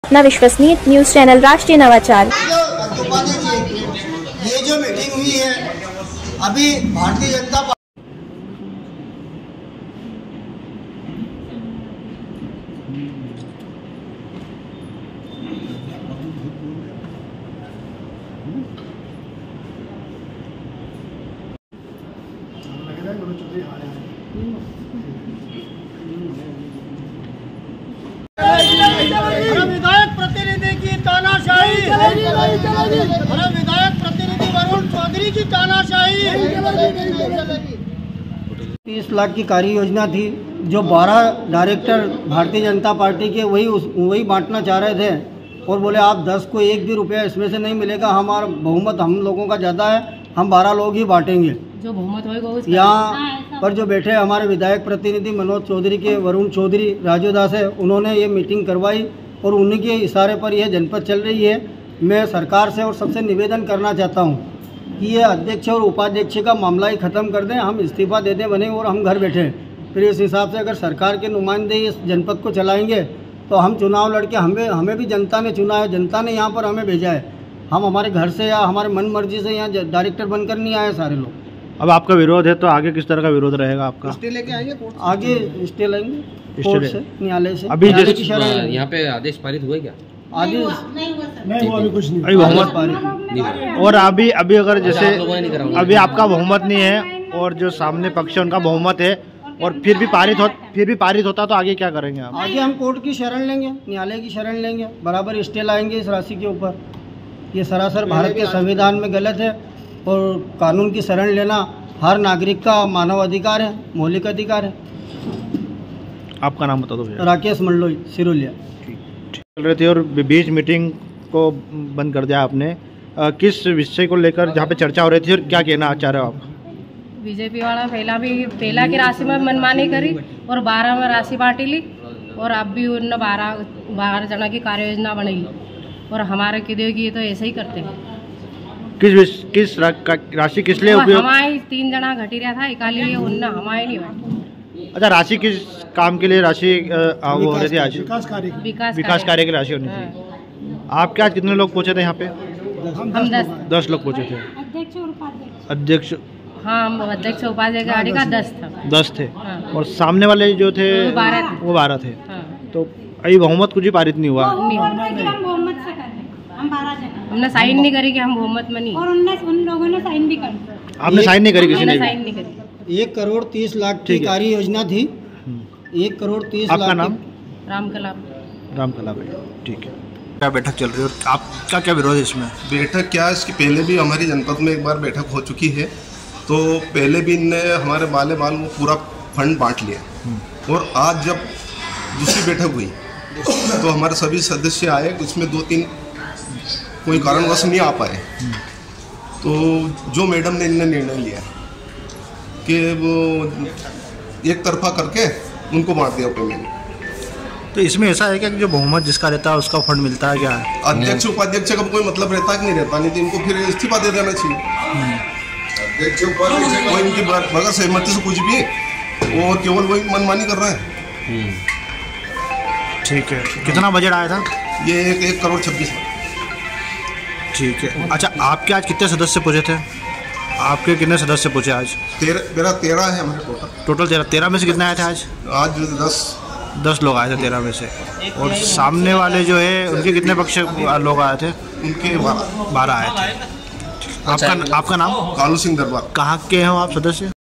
अपना विश्वसनीय news channel राष्ट्रीय नवाचार। ये जो मीटिंग हुई है अभी भारतीय जनता पार्टी विधायक प्रतिनिधि की तानाशाही, विधायक प्रतिनिधि वरुण चौधरी की तानाशाही। 30 लाख की कार्य योजना थी जो 12 डायरेक्टर भारतीय जनता पार्टी के वही बांटना चाह रहे थे और बोले आप 10 को एक भी रुपया इसमें से नहीं मिलेगा, हमारा बहुमत हम लोगों का ज़्यादा है, हम 12 लोग ही बांटेंगे। जो बहुमत होगा यहाँ पर जो बैठे हमारे विधायक प्रतिनिधि मनोज चौधरी के वरुण चौधरी राजू दास है, उन्होंने ये मीटिंग करवाई और उन्हीं के इशारे पर यह जनपद चल रही है। मैं सरकार से और सबसे निवेदन करना चाहता हूँ कि ये अध्यक्ष और उपाध्यक्ष का मामला ही ख़त्म कर दें, हम इस्तीफा दे दें बने और हम घर बैठे। फिर इस हिसाब से अगर सरकार के नुमाइंदे इस जनपद को चलाएंगे तो हम चुनाव लड़के हमें भी जनता ने चुना है, जनता ने यहाँ पर हमें भेजा है। हम हमारे घर से या हमारे मन मर्जी से यहाँ डायरेक्टर बनकर नहीं आए सारे लोग। अब आपका विरोध है तो आगे किस तरह का विरोध रहेगा आपका? स्टे लेके आएंगे, आगे स्टे लेंगे कोर्ट से, न्यायालय से। अभी यहाँ पे आदेश पारित हुए क्या? आदेश नहीं हुआ, अभी कुछ नहीं, अभी बहुमत पारित। और अभी अगर जैसे अभी आपका बहुमत नहीं है और जो सामने पक्ष है उनका बहुमत है और फिर भी पारित होता तो आगे क्या करेंगे आप? आगे हम कोर्ट की शरण लेंगे, न्यायालय की शरण लेंगे, बराबर स्टे लाएंगे इस राशि के ऊपर। ये सरासर भारत के संविधान में गलत है और कानून की शरण लेना हर नागरिक का मानव अधिकार है, मौलिक अधिकार है। आपका नाम बता दो भैया। राकेश मंडलोई, सिरोलिया। चल रहे थे और बीच मीटिंग को बंद कर दिया आपने, किस विषय को लेकर जहाँ पे चर्चा हो रही थी और क्या कहना चाह रहे हो आप? बीजेपी वाला पहला की राशि में मनमानी करी और 12 में राशि बांटी ली और अब भी उन 12 जना की कार्य योजना बनाई और हमारे किदे की तो ऐसे ही करते हैं। किस राशि किस लिए उपयोग? हमारे 3 जना घटी रहा था इकाली लिए उनने हमारे नहीं हुआ। अच्छा, राशि किस काम के लिए राशि वो हो रही थी आज? विकास कार्य की राशि होनी थी। आपके आज कितने लोग पहुँचे थे यहाँ पे? हम 10 लोग पहुँचे थे। अध्यक्ष हाँ, अध्यक्ष उपाध्यक्ष गाड़ी का 10 थे। हाँ। और सामने वाले जो थे वो 12 थे। हाँ। तो अभी बहुमत कुछ भी पारित नहीं हुआ। हमने साइन नहीं करी कि हम बहुमत में नहीं, और उन लोगों ने साइन भी कर। आपने साइन नहीं करी? किसी ने साइन नहीं करी। 1 करोड़ 30 लाख की कार्य योजना थी। 1 करोड़ 30 लाख। आपका नाम? रामकला भाई। ठीक है। क्या बैठक चल रही है और आपका क्या विरोध है इसमें? बैठक क्या, इसकी पहले भी हमारी जनपद में एक बार बैठक हो चुकी है, तो पहले भी इनने हमारे बाले बाल वो पूरा फंड बांट लिया और आज जब दूसरी बैठक हुई तो हमारे सभी सदस्य आए, उसमें 2-3 कोई कारणवश नहीं आ पाए। तो जो मैडम ने इनने निर्णय लिया कि वो एक तरफा करके उनको बांट दिया पेमेंट। तो इसमें ऐसा है क्या कि जो बहुमत जिसका रहता है उसका फंड मिलता है क्या? अध्यक्ष उपाध्यक्ष का कोई मतलब रहता है कि नहीं रहता? नहीं तो इनको फिर इस्तीफा दे देना चाहिए। कोई इनकी बगैर सहमति से कुछ भी और केवल वही मनमानी कर रहा है। ठीक है। कितना बजट आया था? ये 1 करोड़ 26 लाख। ठीक है। अच्छा, आपके आज कितने सदस्य पहुँचे थे? आपके कितने सदस्य पहुँचे आज? मेरा 13 है हमारे टोटल 13 में से कितने आए थे आज? आज 10 लोग आए थे 13 में से। और सामने वाले जो है उनके कितने पक्ष लोग आए थे? उनके 12 आए थे। आपका नाम? कालू सिंह दरबार। कहाँ के हैं आप सदस्य?